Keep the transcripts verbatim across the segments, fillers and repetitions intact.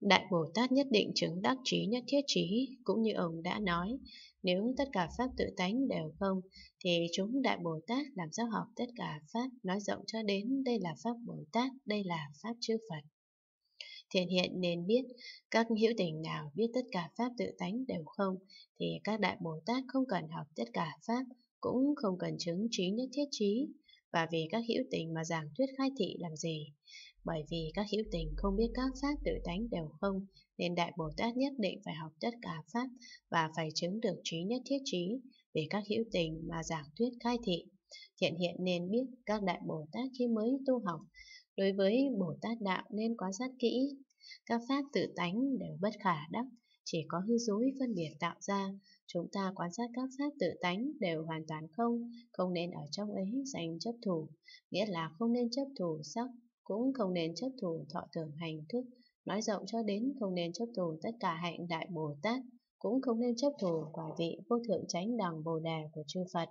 Đại Bồ Tát nhất định chứng đắc trí nhất thiết trí, cũng như ông đã nói, nếu tất cả pháp tự tánh đều không, thì chúng Đại Bồ Tát làm sao học tất cả pháp, nói rộng cho đến đây là pháp Bồ Tát, đây là pháp chư Phật. Thiện hiện nên biết, các hữu tình nào biết tất cả pháp tự tánh đều không, thì các Đại Bồ Tát không cần học tất cả pháp, cũng không cần chứng trí nhất thiết trí. Và vì các hữu tình mà giảng thuyết khai thị làm gì? Bởi vì các hữu tình không biết các pháp tự tánh đều không, nên Đại Bồ Tát nhất định phải học tất cả pháp và phải chứng được trí nhất thiết trí, vì các hữu tình mà giảng thuyết khai thị. Thiện hiện nên biết, các Đại Bồ Tát khi mới tu học, đối với Bồ Tát đạo nên quan sát kỹ. Các pháp tự tánh đều bất khả đắc, chỉ có hư dối phân biệt tạo ra. Chúng ta quan sát các pháp tự tánh đều hoàn toàn không, không nên ở trong ấy dành chấp thủ, nghĩa là không nên chấp thủ sắc, cũng không nên chấp thủ thọ tưởng hành thức, nói rộng cho đến không nên chấp thủ tất cả hạnh Đại Bồ Tát, cũng không nên chấp thủ quả vị vô thượng chánh đẳng Bồ Đề của chư Phật.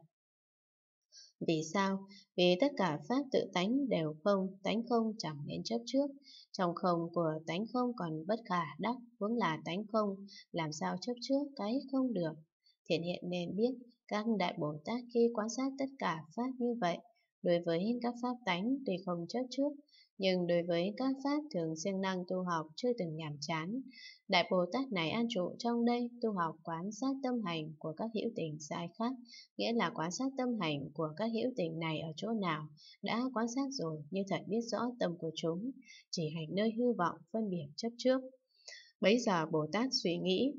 Vì sao? Vì tất cả pháp tự tánh đều không, tánh không chẳng nên chấp trước. Trong không của tánh không còn bất khả đắc, vốn là tánh không, làm sao chấp trước cái không được. Thiện hiện nên biết, các Đại Bồ Tát khi quan sát tất cả pháp như vậy, đối với các pháp tánh tuy không chấp trước, nhưng đối với các pháp thường siêng năng tu học chưa từng nhàm chán, Đại Bồ Tát này an trụ trong đây tu học quan sát tâm hành của các hữu tình sai khác, nghĩa là quan sát tâm hành của các hữu tình này ở chỗ nào, đã quan sát rồi nhưng thật biết rõ tâm của chúng, chỉ hành nơi hư vọng phân biệt chấp trước. Bấy giờ Bồ Tát suy nghĩ,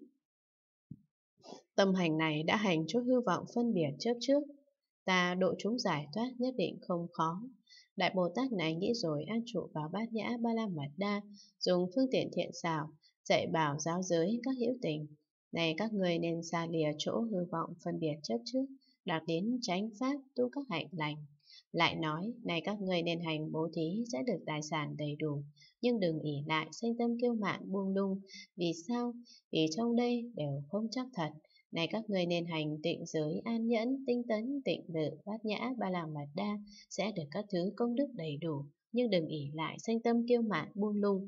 tâm hành này đã hành chỗ hư vọng phân biệt chấp trước, ta độ chúng giải thoát nhất định không khó. Đại Bồ Tát này nghĩ rồi an trụ vào Bát Nhã Ba La Mật Đa, dùng phương tiện thiện xảo, dạy bảo giáo giới các hữu tình. Này các người nên xa lìa chỗ hư vọng phân biệt chấp trước, đạt đến chánh pháp tu các hạnh lành. Lại nói, này các người nên hành bố thí sẽ được tài sản đầy đủ, nhưng đừng ỷ lại sanh tâm kiêu mạn buông lung. Vì sao? Vì trong đây đều không chắc thật. Này các người nên hành tịnh giới an nhẫn, tinh tấn, tịnh lự, bát nhã, ba la mật đa, sẽ được các thứ công đức đầy đủ, nhưng đừng ỷ lại sanh tâm kiêu mạn buông lung.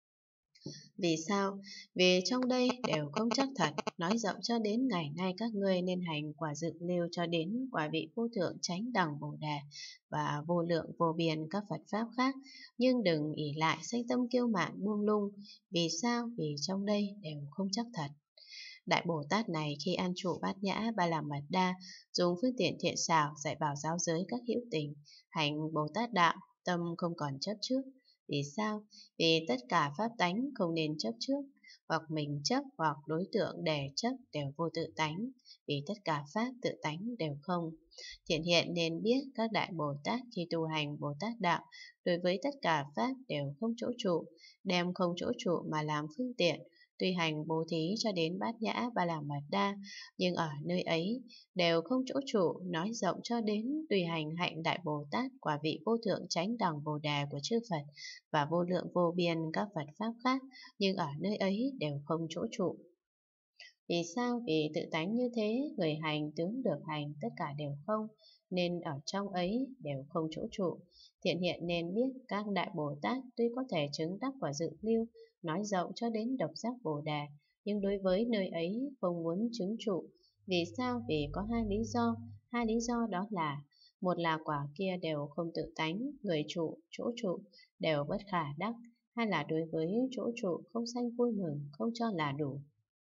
Vì sao? Vì trong đây đều không chắc thật, nói rộng cho đến ngày nay các ngươi nên hành quả dự lưu cho đến quả vị vô thượng chánh đẳng Bồ Đề và vô lượng vô biên các Phật Pháp khác, nhưng đừng ỷ lại sanh tâm kiêu mạn buông lung. Vì sao? Vì trong đây đều không chắc thật. Đại Bồ Tát này khi an trụ bát nhã ba la mật đa, dùng phương tiện thiện xảo dạy bảo giáo giới các hữu tình, hành Bồ Tát đạo, tâm không còn chấp trước. Vì sao? Vì tất cả pháp tánh không nên chấp trước, hoặc mình chấp hoặc đối tượng để chấp đều vô tự tánh, vì tất cả pháp tự tánh đều không. Thiện hiện nên biết các Đại Bồ Tát khi tu hành Bồ Tát đạo, đối với tất cả pháp đều không chỗ trụ, đem không chỗ trụ mà làm phương tiện, tuy hành bố thí cho đến bát nhã ba la mật đa, nhưng ở nơi ấy đều không chỗ trụ, nói rộng cho đến tùy hành hạnh Đại Bồ Tát quả vị vô thượng chánh đẳng Bồ Đề của chư Phật và vô lượng vô biên các Phật Pháp khác, nhưng ở nơi ấy đều không chỗ trụ. Vì sao? Vì tự tánh như thế, người hành tướng được hành tất cả đều không, nên ở trong ấy đều không chỗ trụ. Thiện hiện nên biết các Đại Bồ Tát tuy có thể chứng đắc quả dự lưu, nói rộng cho đến độc giác Bồ Đề, nhưng đối với nơi ấy không muốn chứng trụ. Vì sao? Vì có hai lý do. Hai lý do đó là, một là quả kia đều không tự tánh, người trụ, chỗ trụ đều bất khả đắc. Hai là đối với chỗ trụ không sanh vui mừng, không cho là đủ.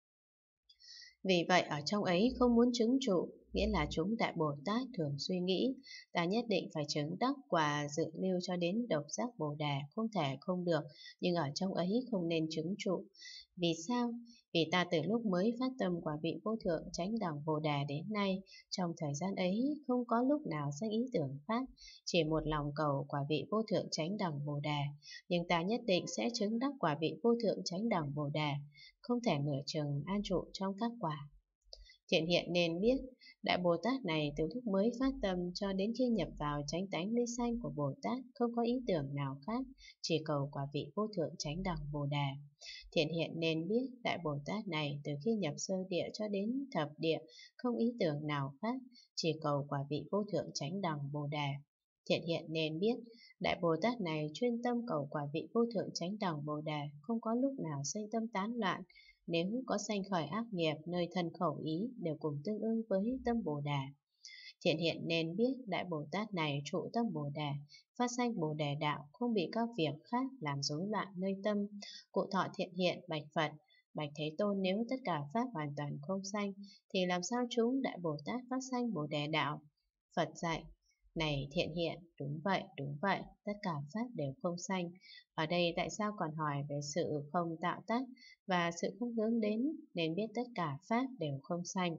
Vì vậy ở trong ấy không muốn chứng trụ, nghĩa là chúng Đại Bồ Tát thường suy nghĩ, ta nhất định phải chứng đắc quả dự lưu cho đến độc giác Bồ Đề, không thể không được, nhưng ở trong ấy không nên chứng trụ. Vì sao? Vì ta từ lúc mới phát tâm quả vị vô thượng chánh đẳng Bồ Đề đến nay, trong thời gian ấy không có lúc nào sinh ý tưởng khác, chỉ một lòng cầu quả vị vô thượng chánh đẳng Bồ Đề, nhưng ta nhất định sẽ chứng đắc quả vị vô thượng chánh đẳng Bồ Đề, không thể nửa chừng an trụ trong các quả. Thiện hiện nên biết, Đại Bồ Tát này từ lúc mới phát tâm cho đến khi nhập vào chánh tánh ly sanh của Bồ Tát không có ý tưởng nào khác, chỉ cầu quả vị vô thượng chánh đẳng Bồ Đề. Thiện hiện nên biết, Đại Bồ Tát này từ khi nhập sơ địa cho đến thập địa không ý tưởng nào khác, chỉ cầu quả vị vô thượng chánh đẳng Bồ Đề. Thiện hiện nên biết, Đại Bồ Tát này chuyên tâm cầu quả vị vô thượng chánh đẳng Bồ Đề, không có lúc nào sinh tâm tán loạn. Nếu có sanh khởi ác nghiệp, nơi thân khẩu ý đều cùng tương ưng với tâm Bồ Đề. Thiện hiện nên biết Đại Bồ Tát này trụ tâm Bồ Đề, phát sanh Bồ Đề đạo, không bị các việc khác làm rối loạn nơi tâm. Cụ thọ thiện hiện bạch Phật: Bạch Thế Tôn, nếu tất cả pháp hoàn toàn không sanh, thì làm sao chúng Đại Bồ Tát phát sanh Bồ Đề đạo? Phật dạy: Này thiện hiện, đúng vậy, đúng vậy, tất cả pháp đều không sanh. Ở đây tại sao còn hỏi về sự không tạo tác và sự không hướng đến, nên biết tất cả pháp đều không sanh.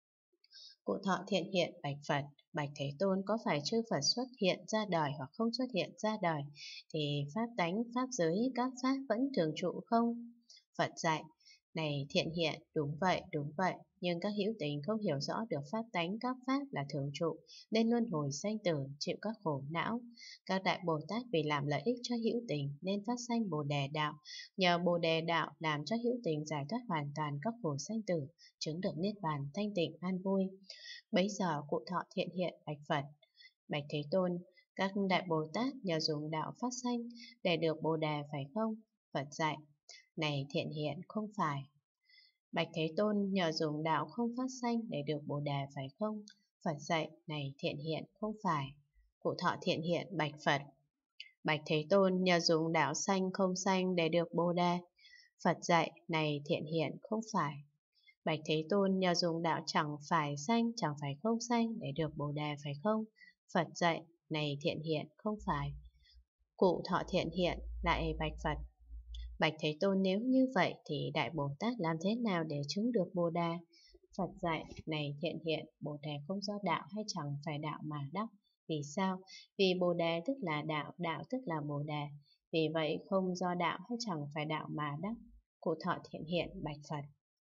Cụ thọ thiện hiện bạch Phật: Bạch Thế Tôn, có phải chư Phật xuất hiện ra đời hoặc không xuất hiện ra đời, thì pháp tánh, pháp giới, các pháp vẫn thường trụ không? Phật dạy: Này thiện hiện, đúng vậy, đúng vậy, nhưng các hữu tình không hiểu rõ được pháp tánh các pháp là thường trụ, nên luân hồi sanh tử, chịu các khổ não. Các đại Bồ Tát vì làm lợi ích cho hữu tình nên phát sanh Bồ Đề đạo, nhờ Bồ Đề đạo làm cho hữu tình giải thoát hoàn toàn các khổ sanh tử, chứng được niết bàn thanh tịnh an vui. Bấy giờ cụ thọ thiện hiện bạch Phật: Bạch Thế Tôn, các đại Bồ Tát nhờ dùng đạo phát sanh để được Bồ Đề phải không? Phật dạy: Này thiện hiện, không phải. Bạch Thế Tôn, nhờ dùng đạo không phát sanh để được Bồ Đề phải không? Phật dạy: Này thiện hiện, không phải. Cụ thọ thiện hiện bạch Phật: Bạch Thế Tôn, nhờ dùng đạo sanh không sanh để được Bồ Đề. Phật dạy: Này thiện hiện, không phải. Bạch Thế Tôn, nhờ dùng đạo chẳng phải sanh, chẳng phải không sanh để được Bồ Đề phải không? Phật dạy: Này thiện hiện, không phải. Cụ thọ thiện hiện lại bạch Phật: Bạch Thế Tôn, nếu như vậy thì Đại Bồ Tát làm thế nào để chứng được Bồ Đề? Phật dạy: Này thiện hiện, Bồ Đề không do đạo hay chẳng phải đạo mà đắc. Vì sao? Vì Bồ Đề tức là đạo, đạo tức là Bồ Đề. Vì vậy không do đạo hay chẳng phải đạo mà đắc. Cụ thọ thiện hiện bạch Phật: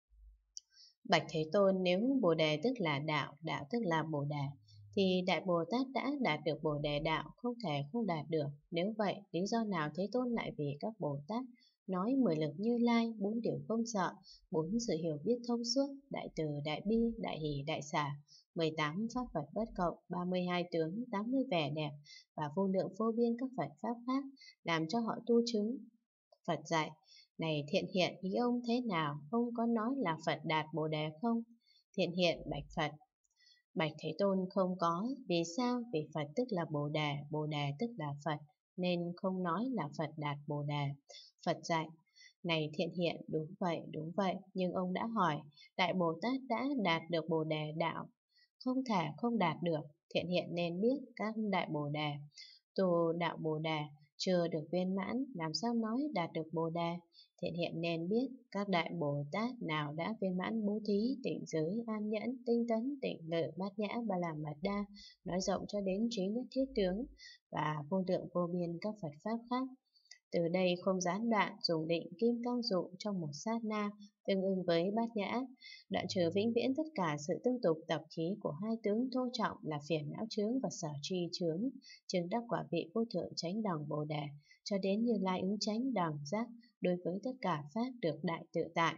Bạch Thế Tôn, nếu Bồ Đề tức là đạo, đạo tức là Bồ Đề, thì Đại Bồ Tát đã đạt được Bồ Đề đạo, không thể không đạt được. Nếu vậy, lý do nào Thế Tôn lại vì các Bồ Tát nói mười lực Như Lai, bốn điều không sợ, bốn sự hiểu biết thông suốt, đại từ, đại bi, đại hỷ, đại xả, mười tám pháp Phật bất cộng, ba mươi hai tướng, tám mươi vẻ đẹp và vô lượng vô biên các Phật pháp khác, làm cho họ tu chứng? Phật dạy: Này thiện hiện, ý ông thế nào? Ông có nói là Phật đạt Bồ Đề không? Thiện hiện bạch Phật: Bạch Thế Tôn, không có. Vì sao? Vì Phật tức là Bồ Đề, Bồ Đề tức là Phật, nên không nói là Phật đạt Bồ Đề. Phật dạy: Này thiện hiện, đúng vậy, đúng vậy, nhưng ông đã hỏi, Đại Bồ Tát đã đạt được Bồ Đề đạo, không thể không đạt được. Thiện hiện nên biết các đại Bồ Đề tu đạo Bồ Đề chưa được viên mãn, làm sao nói đạt được Bồ Đề? Thiện hiện nên biết các đại Bồ Tát nào đã viên mãn bố thí, tịnh giới, an nhẫn, tinh tấn, tịnh lự, bát nhã, ba la mật đa, nói rộng cho đến trí nhất thiết tướng và vô lượng vô biên các Phật pháp khác. Từ đây không gián đoạn dùng định kim cang dụ trong một sát na, tương ưng với bát nhã, đoạn trừ vĩnh viễn tất cả sự tương tục tập khí của hai tướng thô trọng là phiền não chướng và sở tri chướng, chứng đắc quả vị vô thượng chánh đẳng Bồ Đề, cho đến Như Lai ứng chánh đẳng giác, đối với tất cả pháp được đại tự tại.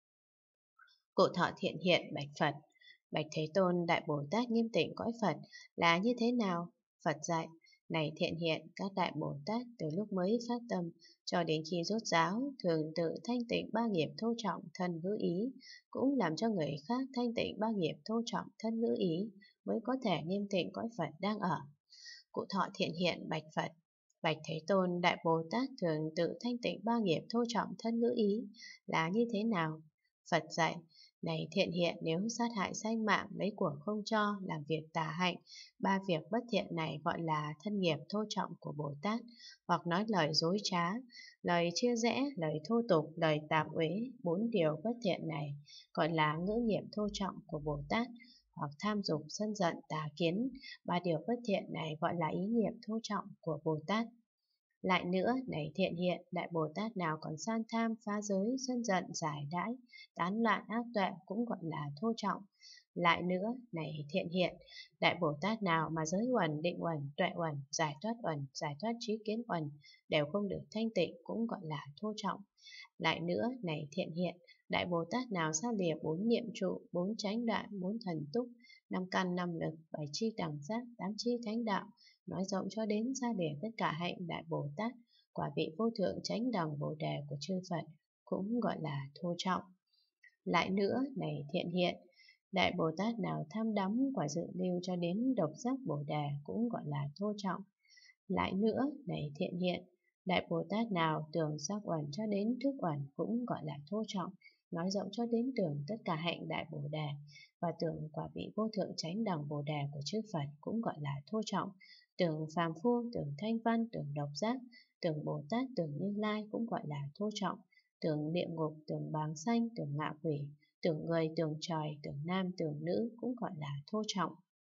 Cụ thọ thiện hiện bạch Phật: Bạch Thế Tôn, Đại Bồ Tát nghiêm tịnh cõi Phật là như thế nào? Phật dạy: Này thiện hiện, các đại Bồ Tát từ lúc mới phát tâm cho đến khi rốt ráo thường tự thanh tịnh ba nghiệp thô trọng thân ngữ ý, cũng làm cho người khác thanh tịnh ba nghiệp thô trọng thân ngữ ý, mới có thể nghiêm tịnh cõi Phật đang ở. Cụ thọ thiện hiện bạch Phật: Bạch Thế Tôn, Đại Bồ Tát thường tự thanh tịnh ba nghiệp thô trọng thân ngữ ý là như thế nào? Phật dạy: Này thiện hiện, nếu sát hại sanh mạng, lấy của không cho, làm việc tà hạnh, ba việc bất thiện này gọi là thân nghiệp thô trọng của Bồ Tát, hoặc nói lời dối trá, lời chia rẽ, lời thô tục, lời tạp uế, bốn điều bất thiện này gọi là ngữ nghiệp thô trọng của Bồ Tát, hoặc tham dục, sân giận, tà kiến, ba điều bất thiện này gọi là ý nghiệp thô trọng của Bồ Tát. Lại nữa, này thiện hiện, Đại Bồ Tát nào còn san tham, phá giới, sân giận, giải đãi, tán loạn ác tuệ cũng gọi là thô trọng. Lại nữa, này thiện hiện, Đại Bồ Tát nào mà giới uẩn, định uẩn, tuệ uẩn, giải thoát uẩn, giải thoát trí kiến uẩn đều không được thanh tịnh cũng gọi là thô trọng. Lại nữa, này thiện hiện, Đại Bồ Tát nào xa lìa bốn niệm trụ, bốn chánh đoạn, bốn thần túc, năm căn năm lực, bảy chi đẳng giác, tám chi thánh đạo, nói rộng cho đến ra để tất cả hạnh Đại Bồ Tát, quả vị vô thượng chánh đẳng Bồ đề của chư Phật, cũng gọi là thô trọng. Lại nữa, này thiện hiện, Đại Bồ Tát nào tham đắm quả dự lưu cho đến độc giác Bồ đề cũng gọi là thô trọng. Lại nữa, này thiện hiện, Đại Bồ Tát nào tưởng giác uẩn cho đến thức uẩn cũng gọi là thô trọng, nói rộng cho đến tưởng tất cả hạnh Đại Bồ đề, và tưởng quả vị vô thượng chánh đẳng Bồ đề của chư Phật cũng gọi là thô trọng. Tưởng phàm phu, tưởng thanh văn, tưởng độc giác, tưởng Bồ Tát, tưởng Như Lai cũng gọi là thô trọng. Tưởng địa ngục, tưởng bàng sanh, tưởng ngạ quỷ, tưởng người, tưởng trời, tưởng nam, tưởng nữ cũng gọi là thô trọng.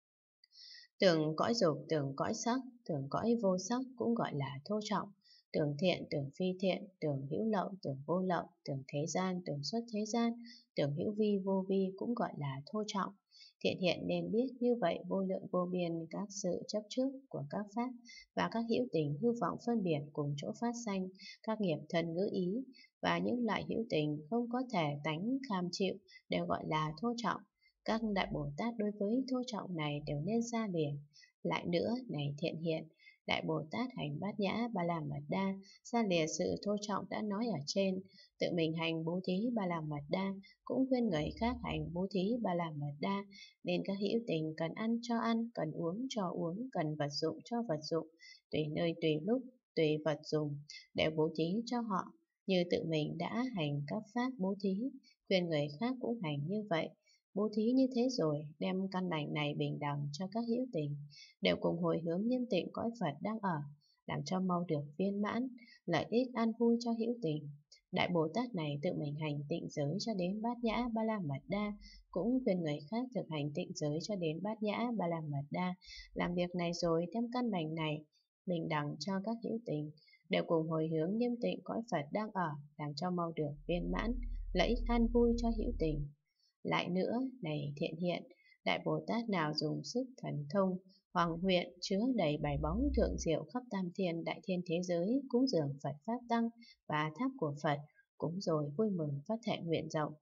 Tưởng cõi dục, tưởng cõi sắc, tưởng cõi vô sắc cũng gọi là thô trọng. Tưởng thiện, tưởng phi thiện, tưởng hữu lậu, tưởng vô lậu, tưởng thế gian, tưởng xuất thế gian, tưởng hữu vi, vô vi cũng gọi là thô trọng. Thiện hiện nên biết như vậy vô lượng vô biên các sự chấp trước của các pháp và các hữu tình hư vọng phân biệt cùng chỗ phát sanh, các nghiệp thân ngữ ý và những loại hữu tình không có thể tánh kham chịu đều gọi là thô trọng. Các Đại Bồ Tát đối với thô trọng này đều nên xa lìa. Lại nữa, này thiện hiện, Đại Bồ Tát hành bát nhã ba la mật đa, xa lìa sự thô trọng đã nói ở trên, tự mình hành bố thí ba la mật đa, cũng khuyên người khác hành bố thí ba la mật đa, nên các hữu tình cần ăn cho ăn, cần uống cho uống, cần vật dụng cho vật dụng, tùy nơi tùy lúc, tùy vật dùng, đều bố thí cho họ, như tự mình đã hành các pháp bố thí, khuyên người khác cũng hành như vậy. Bố thí như thế rồi, đem căn lành này bình đẳng cho các hữu tình, đều cùng hồi hướng nghiêm tịnh cõi Phật đang ở, làm cho mau được viên mãn, lợi ích an vui cho hữu tình. Đại Bồ Tát này tự mình hành tịnh giới cho đến bát nhã ba la mật đa, cũng khuyên người khác thực hành tịnh giới cho đến bát nhã ba la mật đa. Làm việc này rồi, đem căn lành này bình đẳng cho các hữu tình, đều cùng hồi hướng nghiêm tịnh cõi Phật đang ở, làm cho mau được viên mãn, lợi ích an vui cho hữu tình. Lại nữa, này thiện hiện, Đại Bồ Tát nào dùng sức thần thông, hoàng huyện chứa đầy bảy bóng thượng diệu khắp tam thiên đại thiên thế giới, cúng dường Phật Pháp Tăng và tháp của Phật, cúng rồi vui mừng phát thệ nguyện rộng.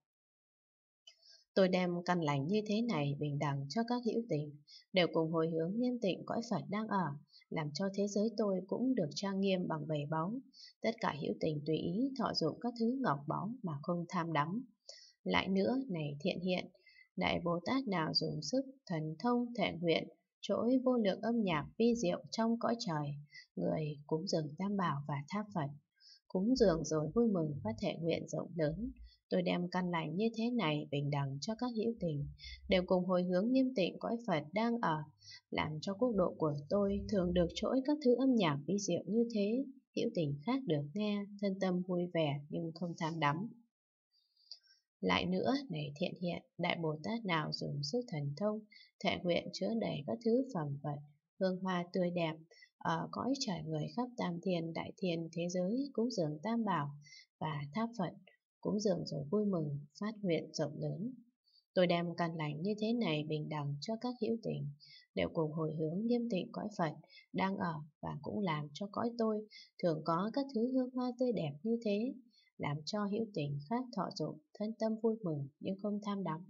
Tôi đem căn lành như thế này bình đẳng cho các hữu tình, đều cùng hồi hướng nghiêm tịnh cõi Phật đang ở, làm cho thế giới tôi cũng được trang nghiêm bằng bảy báu. Tất cả hữu tình tùy ý thọ dụng các thứ ngọc báu mà không tham đắm. Lại nữa, này thiện hiện, Đại Bồ Tát nào dùng sức thần thông thệ nguyện trỗi vô lượng âm nhạc vi diệu trong cõi trời, người cúng dường Tam Bảo và tháp Phật, cúng dường rồi vui mừng phát thệ nguyện rộng lớn. Tôi đem căn lành như thế này bình đẳng cho các hữu tình, đều cùng hồi hướng nghiêm tịnh cõi Phật đang ở, làm cho quốc độ của tôi thường được trỗi các thứ âm nhạc vi diệu như thế, hữu tình khác được nghe, thân tâm vui vẻ nhưng không tham đắm. Lại nữa, này thiện hiện, Đại Bồ Tát nào dùng sức thần thông, thệ nguyện chứa đầy các thứ phẩm vật, hương hoa tươi đẹp, ở cõi trời người khắp tam thiên đại thiên thế giới, cúng dường Tam Bảo và tháp Phật, cúng dường rồi vui mừng, phát nguyện rộng lớn. Tôi đem căn lành như thế này bình đẳng cho các hữu tình, đều cùng hồi hướng nghiêm tịnh cõi Phật đang ở, và cũng làm cho cõi tôi thường có các thứ hương hoa tươi đẹp như thế, làm cho hữu tình khác thọ dụng, thân tâm vui mừng nhưng không tham đắm.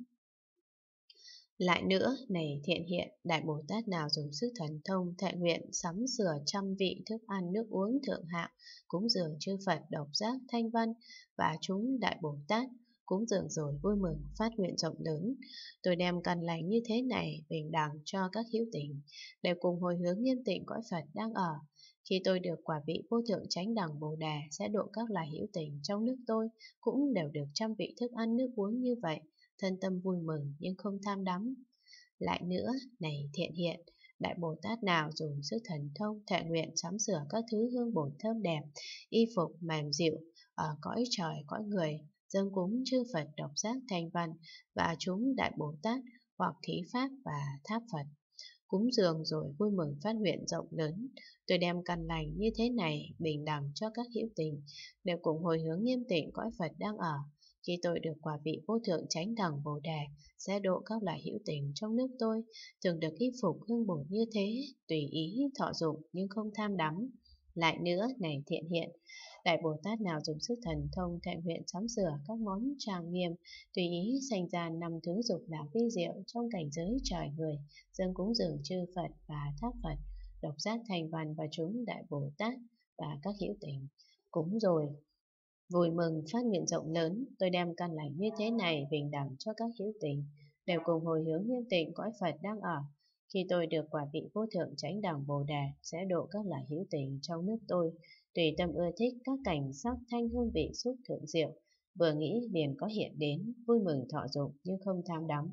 Lại nữa, này thiện hiện, Đại Bồ Tát nào dùng sức thần thông thệ nguyện sắm sửa trăm vị thức ăn nước uống thượng hạng, cúng dường chư Phật độc giác thanh văn và chúng Đại Bồ Tát, cúng dường rồi vui mừng phát nguyện rộng lớn. Tôi đem căn lành như thế này bình đẳng cho các hữu tình, đều cùng hồi hướng nghiêm tịnh cõi Phật đang ở. Khi tôi được quả vị vô thượng chánh đẳng Bồ đề, sẽ độ các loài hữu tình trong nước tôi cũng đều được trăm vị thức ăn nước uống như vậy, thân tâm vui mừng nhưng không tham đắm. Lại nữa, này thiện hiện, Đại Bồ Tát nào dùng sức thần thông thệ nguyện sắm sửa các thứ hương bổn thơm đẹp, y phục mềm dịu, ở cõi trời cõi người, dâng cúng chư Phật độc giác thanh văn và chúng Đại Bồ Tát hoặc thí pháp và tháp Phật, cúng dường rồi vui mừng phát nguyện rộng lớn. Tôi đem căn lành như thế này bình đẳng cho các hữu tình, đều cùng hồi hướng nghiêm tịnh cõi Phật đang ở. Khi tôi được quả vị vô thượng chánh đẳng Bồ đề, sẽ độ các loại hữu tình trong nước tôi, thường được y phục hương bổn như thế, tùy ý thọ dụng nhưng không tham đắm. Lại nữa, này thiện hiện, Đại Bồ Tát nào dùng sức thần thông thệ nguyện sắm sửa các món trang nghiêm, tùy ý sanh ra năm thứ dục lạc vi diệu trong cảnh giới trời người, dâng cúng dường chư Phật và tháp Phật, độc giác thành văn và chúng Đại Bồ Tát và các hữu tình. Cúng rồi. Vui mừng phát nguyện rộng lớn, tôi đem căn lành như thế này bình đẳng cho các hữu tình, đều cùng hồi hướng nghiêm tịnh cõi Phật đang ở. Khi tôi được quả vị vô thượng chánh đẳng Bồ Đề, sẽ độ các loài hữu tình trong nước tôi, tùy tâm ưa thích các cảnh sắc thanh hương vị xúc thượng diệu, vừa nghĩ liền có hiện đến, vui mừng thọ dụng nhưng không tham đắm.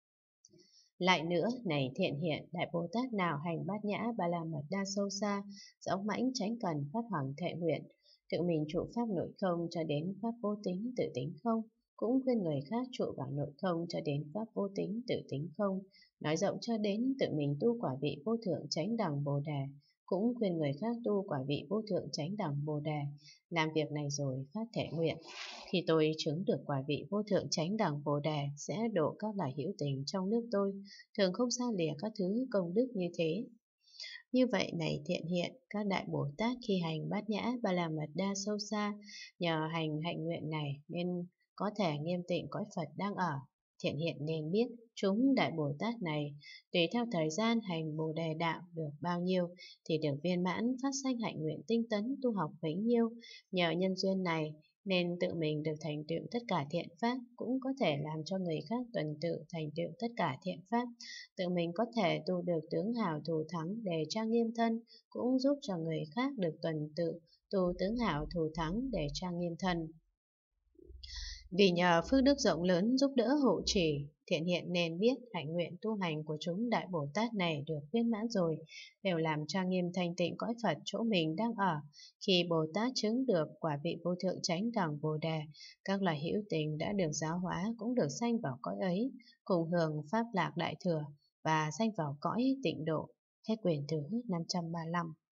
Lại nữa, này thiện hiện, Đại Bồ Tát nào hành bát nhã ba la mật đa sâu xa, dõng mãnh tránh cần phát hoàng thệ nguyện, tự mình trụ pháp nội không cho đến pháp vô tính tự tính không, cũng khuyên người khác trụ vào nội không cho đến pháp vô tính tự tính không, nói rộng cho đến tự mình tu quả vị vô thượng chánh đẳng Bồ Đề, cũng khuyên người khác tu quả vị vô thượng chánh đẳng Bồ Đề. Làm việc này rồi phát thệ nguyện, khi tôi chứng được quả vị vô thượng chánh đẳng Bồ Đề, sẽ độ các loài hữu tình trong nước tôi, thường không xa lìa các thứ công đức như thế. Như vậy này thiện hiện, các đại Bồ Tát khi hành bát nhã ba la mật đa sâu xa, nhờ hành hạnh nguyện này nên có thể nghiêm tịnh cõi Phật đang ở. Thiện hiện nên biết, chúng đại Bồ Tát này, tùy theo thời gian hành Bồ Đề đạo được bao nhiêu, thì được viên mãn phát sanh hạnh nguyện tinh tấn tu học bấy nhiêu. Nhờ nhân duyên này, nên tự mình được thành tựu tất cả thiện pháp, cũng có thể làm cho người khác tuần tự thành tựu tất cả thiện pháp. Tự mình có thể tu được tướng hảo thù thắng để trang nghiêm thân, cũng giúp cho người khác được tuần tự tu tướng hảo thù thắng để trang nghiêm thân. Vì nhờ phước đức rộng lớn giúp đỡ hộ trì, thiện hiện nên biết hạnh nguyện tu hành của chúng đại Bồ Tát này được viên mãn rồi, đều làm trang nghiêm thanh tịnh cõi Phật chỗ mình đang ở. Khi Bồ Tát chứng được quả vị vô thượng chánh đẳng Bồ Đề, các loài hữu tình đã được giáo hóa cũng được sanh vào cõi ấy, cùng hưởng pháp lạc đại thừa và sanh vào cõi tịnh độ. Hết quyển thứ năm trăm ba mươi lăm.